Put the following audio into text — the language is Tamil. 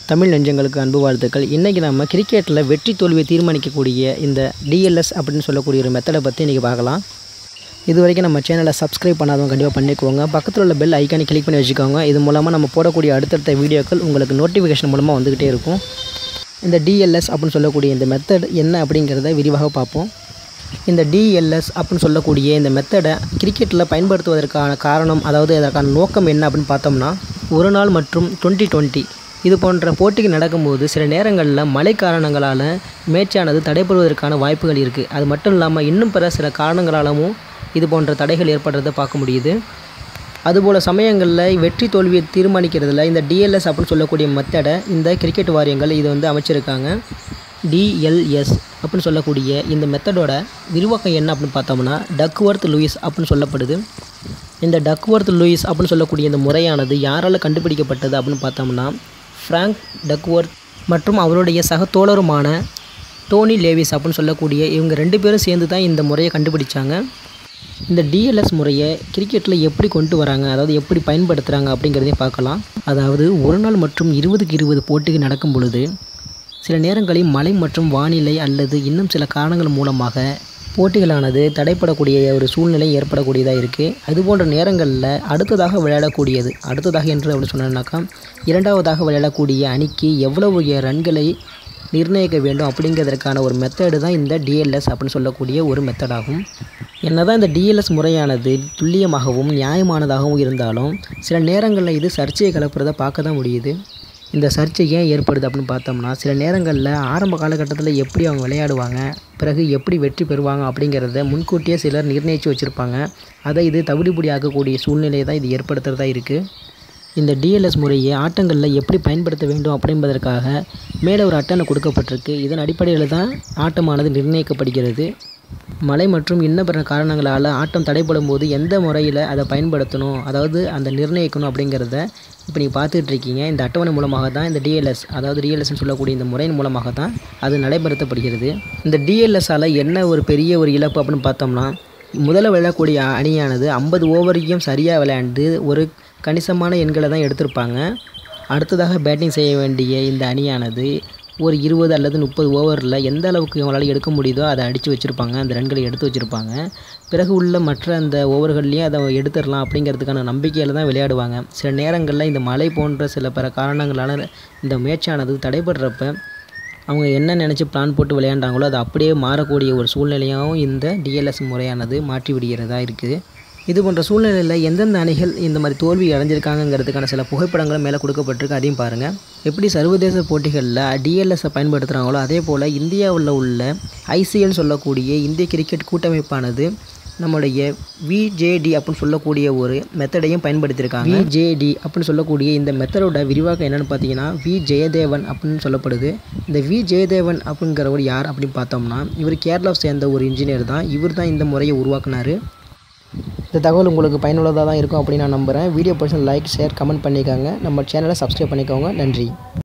தமிழ் நெஞ்சங்களுக்கு அன்பு வாழ்த்துக்கள். இன்றைக்கி நம்ம கிரிக்கெட்டில் வெற்றி தோல்வியை தீர்மானிக்கக்கூடிய இந்த டிஎல்எஸ் அப்படின்னு சொல்லக்கூடிய ஒரு மெத்தடை பற்றி இன்றைக்கி பார்க்கலாம். இது வரைக்கும் நம்ம சேனலை சப்ஸ்கிரைப் பண்ணாதவங்க கண்டிப்பாக பண்ணிக்கோங்க. பக்கத்தில் உள்ள பெல் ஐக்கானை கிளிக் பண்ணி வச்சுக்கோங்க. இது மூலமாக நம்ம போடக்கூடிய அடுத்தடுத்த வீடியோக்கள் உங்களுக்கு நோட்டிஃபிகேஷன் மூலமாக வந்துக்கிட்டே இருக்கும். இந்த டிஎல்எஸ் அப்படின்னு சொல்லக்கூடிய இந்த மெத்தட் என்ன அப்படிங்கிறத விரிவாக பார்ப்போம். இந்த டிஎல்எஸ் அப்படின்னு சொல்லக்கூடிய இந்த மெத்தடை கிரிக்கெட்டில் பயன்படுத்துவதற்கான காரணம், அதாவது அதற்கான நோக்கம் என்ன அப்படின்னு பார்த்தோம்னா, ஒரு நாள் மற்றும் 2020 இது போன்ற போட்டிகள் நடக்கும்போது சில நேரங்களில் மழை காரணங்களால் மேட்சானது தடைபடுவதற்கான வாய்ப்புகள் இருக்குது. அது மட்டும் இல்லாமல் இன்னும் பிற சில காரணங்களாலும் இது போன்ற தடைகள் ஏற்படுறதை பார்க்க முடியுது. அதுபோல் சமயங்களில் வெற்றி தோல்வியை தீர்மானிக்கிறதுல இந்த டிஎல்எஸ் அப்படின்னு சொல்லக்கூடிய மெத்தடை இந்த கிரிக்கெட் வாரியங்கள் இது அமைச்சிருக்காங்க. டிஎல்எஸ் அப்படின்னு சொல்லக்கூடிய இந்த மெத்தடோட விரிவாக்கம் என்ன அப்படின்னு பார்த்தோம்னா, டக்வொர்த் லூயிஸ் அப்படின்னு சொல்லப்படுது. இந்த டக்வொர்த் லூயிஸ் அப்படின்னு சொல்லக்கூடிய இந்த முறையானது யாரால் கண்டுபிடிக்கப்பட்டது அப்படின்னு பார்த்தோம்னா, ஃப்ராங்க் டக்வொர்த் மற்றும் அவருடைய சக தோழருமான டோனி லேவிஸ் அப்படின்னு சொல்லக்கூடிய இவங்க 2 பேரும் சேர்ந்து தான் இந்த முறையை கண்டுபிடிச்சாங்க. இந்த டிஎல்எஸ் முறையை கிரிக்கெட்டில் எப்படி கொண்டு வராங்க, அதாவது எப்படி பயன்படுத்துகிறாங்க அப்படிங்கிறதையும் பார்க்கலாம். அதாவது ஒரு நாள் மற்றும் 20க்கு 20 போட்டிகள் நடக்கும் பொழுது சில நேரங்களில் மழை மற்றும் வானிலை அல்லது இன்னும் சில காரணங்கள் மூலமாக போட்டிகளானது தடைப்படக்கூடிய ஒரு சூழ்நிலை ஏற்படக்கூடியதாக இருக்குது. அதுபோன்ற நேரங்களில் அடுத்ததாக என்று அப்படி சொன்னோம்னாக்கா, இரண்டாவதாக விளையாடக்கூடிய அணிக்கு எவ்வளவு ரன்களை நிர்ணயிக்க வேண்டும் அப்படிங்கிறதுக்கான ஒரு மெத்தடு தான் இந்த டிஎல்எஸ் அப்படின்னு சொல்லக்கூடிய ஒரு மெத்தடாகும். என்னதான் இந்த டிஎல்எஸ் முறையானது துல்லியமாகவும் நியாயமானதாகவும் இருந்தாலும் சில நேரங்களில் இது சர்ச்சையை கிளப்புறதை பார்க்க தான் முடியுது. இந்த சர்ச்சை ஏன் ஏற்படுது அப்படின்னு பார்த்தோம்னா, சில நேரங்களில் ஆரம்ப காலகட்டத்தில் எப்படி அவங்க விளையாடுவாங்க, பிறகு எப்படி வெற்றி பெறுவாங்க அப்படிங்கிறத முன்கூட்டியே சிலர் நிர்ணயித்து வச்சுருப்பாங்க. அதை இது தவிடுபடி ஆக்கக்கூடிய சூழ்நிலையை தான் இது ஏற்படுத்துகிறதா இருக்குது. இந்த டிஎல்எஸ் முறையை ஆட்டங்களில் எப்படி பயன்படுத்த வேண்டும் அப்படின்பதற்காக மேலே ஒரு அட்டவணை கொடுக்கப்பட்டிருக்கு. இதன் அடிப்படையில் தான் ஆட்டமானது நிர்ணயிக்கப்படுகிறது. மழை மற்றும் இன்னும் பிற காரணங்களால் ஆட்டம் தடைப்படும் போது எந்த முறையில் அதை பயன்படுத்தணும், அதாவது அந்த நிர்ணயிக்கணும் அப்படிங்கிறத இப்போ நீங்கள் பார்த்துட்ருக்கீங்க. இந்த அட்டவணை மூலமாக தான் இந்த டிஎல்எஸ், அதாவது டிஎல்எஸ்ன்னு சொல்லக்கூடிய இந்த முறையின் மூலமாக தான் அது நடைபெறுத்தப்படுகிறது. இந்த டிஎல்எஸ்ஸால் என்ன ஒரு பெரிய ஒரு இழப்பு அப்படின்னு பார்த்தோம்னா, முதல்ல விளையாடக்கூடிய அணியானது 50 ஓவரையும் சரியாக விளையாண்டு ஒரு கணிசமான எண்களை தான் எடுத்திருப்பாங்க. அடுத்ததாக பேட்டிங் செய்ய வேண்டிய இந்த அணியானது ஒரு 20 அல்லது 30 ஓவரில் எந்த அளவுக்கு அவங்களால எடுக்க முடியுதோ அதை அடித்து வச்சுருப்பாங்க, அந்த ரன்களை எடுத்து வச்சுருப்பாங்க. பிறகு உள்ள மற்ற அந்த ஓவர்கள்லேயும் அதை எடுத்துடலாம் அப்படிங்கிறதுக்கான நம்பிக்கையில் தான் விளையாடுவாங்க. சில நேரங்களில் இந்த மழை போன்ற சில பிற காரணங்களால் இந்த மேட்சானது தடைபடுறப்ப அவங்க என்ன நினச்சி பிளான் போட்டு விளையாண்டாங்களோ அது அப்படியே மாறக்கூடிய ஒரு சூழ்நிலையாகவும் இந்த டிஎல்எஸ் முறையானது மாற்றி விடுகிறதா இருக்குது. இது போன்ற சூழ்நிலையில் எந்தெந்த அணிகள் இந்த மாதிரி தோல்வி அடைஞ்சிருக்காங்கிறதுக்கான சில புகைப்படங்களும் மேலே கொடுக்கப்பட்டிருக்கு, அதையும் பாருங்கள். எப்படி சர்வதேச போட்டிகளில் டிஎல்எஸ்ஸை பயன்படுத்துகிறாங்களோ அதே போல் இந்தியாவில் உள்ள ஐசிஎல் சொல்லக்கூடிய இந்திய கிரிக்கெட் கூட்டமைப்பானது நம்முடைய விஜேடி அப்படின்னு சொல்லக்கூடிய ஒரு மெத்தடையும் பயன்படுத்தியிருக்காங்க. விஜேடி அப்படின்னு சொல்லக்கூடிய இந்த மெத்தடோட விரிவாக்கம் என்னென்னு பார்த்தீங்கன்னா, வி ஜெயதேவன் அப்படின்னு சொல்லப்படுது. இந்த வி ஜெயதேவன் அப்படிங்கிறவர் யார் அப்படின்னு பார்த்தோம்னா, இவர் கேரளாவை சேர்ந்த ஒரு இன்ஜினியர் தான். இவர் தான் இந்த முறையை உருவாக்குனார். இந்த தகவல் உங்களுக்கு பயனுள்ளதாக தான் இருக்கும் அப்படின்னு நான் நம்புகிறேன். வீடியோ பிடிச்சா லைக், ஷேர், கமெண்ட் பண்ணிக்கோங்க. நம்ம சேனலை சப்ஸ்கிரைப் பண்ணிக்கோங்க. நன்றி.